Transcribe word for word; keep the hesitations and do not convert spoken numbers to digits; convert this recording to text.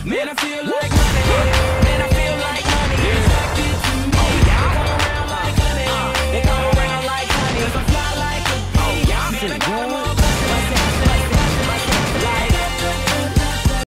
Man, I feel like money. Man, I feel like money. It's attracted to me. They come around like honey. They come around like honey. 'Cause I fly like a bee. Man, I got